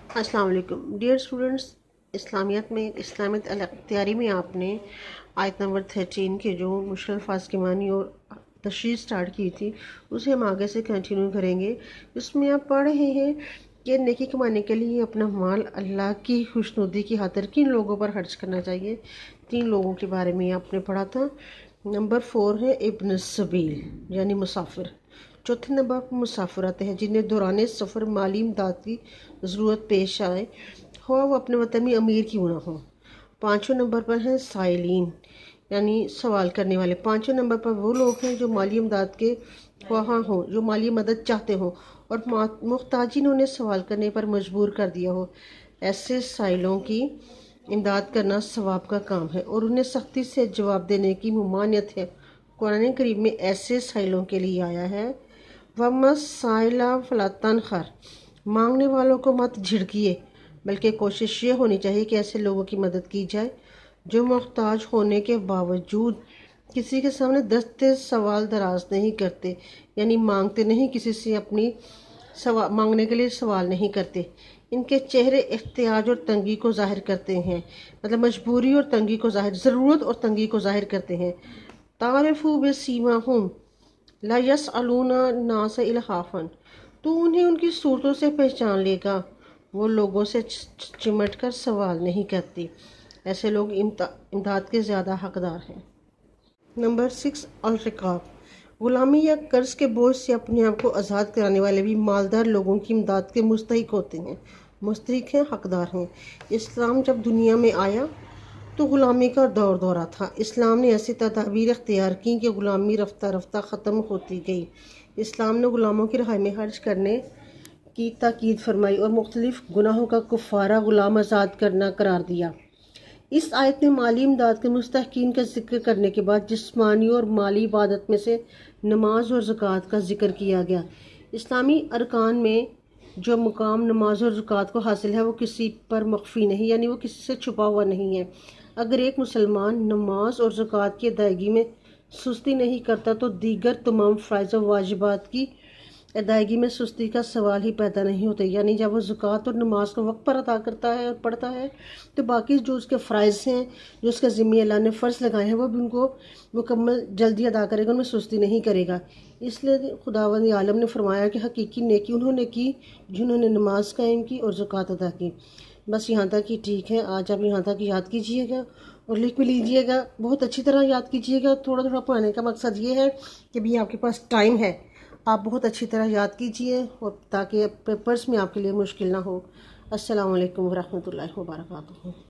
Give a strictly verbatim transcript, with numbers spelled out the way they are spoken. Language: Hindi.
अस्सलाम वालेकुम डियर स्टूडेंट्स। इस्लामियत में इस्लामियत अल-इख्तियारी में आपने आयत नंबर थर्टीन के जो मुश्किल अल्फाज की मानी और तशरीह स्टार्ट की थी उसे हम आगे से कंटिन्यू करेंगे। इसमें आप पढ़ रहे हैं कि नेकी कमाने के लिए अपना माल अल्लाह की खुशनुदी की खातिर किन लोगों पर खर्च करना चाहिए। तीन लोगों के बारे में आपने पढ़ा था। नंबर फोर है इब्न सबील यानी मुसाफिर। चौथे नंबर पर मुसाफिर आते हैं जिन्हें दौरान सफ़र माली इमदाद की ज़रूरत पेश आए, हो वो अपने वतन में अमीर क्यों ना हो। पाँचवें नंबर पर हैं साइलिन यानी सवाल करने वाले। पाँचवें नंबर पर वो लोग हैं जो माली इमदाद के ख्वाहां हों, जो माली मदद चाहते हों और मुख्ताजिन उन्हें सवाल करने पर मजबूर कर दिया हो। ऐसे साइलों की इमदाद करना सवाब का काम है और उन्हें सख्ती से जवाब देने की ममानियत है। कुरान करीम में ऐसे साइलों के लिए आया है, वमस साइला फलातन खर, मांगने वालों को मत झिड़किए, बल्कि कोशिश ये होनी चाहिए कि ऐसे लोगों की मदद की जाए जो मोहताज होने के बावजूद किसी के सामने दस्ते सवाल दराज नहीं करते, यानी मांगते नहीं, किसी से अपनी सवाल मांगने के लिए सवाल नहीं करते। इनके चेहरे एहतियाज और तंगी को जाहिर करते हैं, मतलब मजबूरी और तंगी को जाहिर ज़रूरत और तंगी को जाहिर करते हैं। तारिफू बेसीमाहुम ला यसअलूना नास इल्हाफन, तो उन्हें उनकी सूरतों से पहचान लेगा, वो लोगों से चिमट कर सवाल नहीं करती। ऐसे लोग इमदाद के ज़्यादा हकदार हैं। नंबर सिक्स अल-रिकाब, ग़ुलामी या कर्ज के बोझ से अपने आप को आज़ाद कराने वाले भी मालदार लोगों की इमदाद के मुस्तहिक होते हैं, मुस्तहिक हैं, हकदार हैं। इस्लाम जब दुनिया में आया तो ग़ुलामी का दौर दौरा था। इस्लाम ने ऐसी तदाबीर अख्तियार की कि ग़ुलामी रफ्ता रफ्ता ख़त्म होती गई। इस्लाम ने ग़ुलामों की रहाई में खर्च करने की ताकीद फरमाई और मुख्तलिफ गुनाहों का कुफ़ारा ग़ुलाम आज़ाद करना करार दिया। इस आयत में माली इमदाद के मुस्तहकीन का जिक्र करने के बाद जिस्मानी और माली इबादत में से नमाज और ज़कात का जिक्र किया गया। इस्लामी अरकान में जो मुकाम नमाज और ज़कात को हासिल है वो किसी पर मख्फी नहीं, यानी वो किसी से छुपा हुआ नहीं है। अगर एक मुसलमान नमाज और ज़कात की अदायगी में सुस्ती नहीं करता तो दीगर तमाम फ़राइज़ और वाजिबात की अदायगी में सुस्ती का सवाल ही पैदा नहीं होता। यानी जब वो ज़कात और नमाज को वक्त पर अदा करता है और पढ़ता है तो बाकी जो उसके फ़राइज़ हैं, जो उसके ज़िम्मे अल्लाह ने फ़र्ज़ लगाए हैं, वो भी उनको मुकम्मल जल्दी अदा करेगा, उनमें सुस्ती नहीं करेगा। इसलिए खुदावंद आलम ने फरमाया कि हकीकी नेकी उन्होंने की जिन्होंने नमाज कायम की और ज़कात अदा की। बस यहाँ तक ही ठीक है। आज आप यहाँ तक याद कीजिएगा और लिख भी लीजिएगा, बहुत अच्छी तरह याद कीजिएगा। थोड़ा थोड़ा पढ़ने का मकसद ये है कि भी आपके पास टाइम है, आप बहुत अच्छी तरह याद कीजिए और ताकि पेपर्स में आपके लिए मुश्किल ना हो। अस्सलाम वालेकुम वरहमतुल्लाहि वबरकातुहू।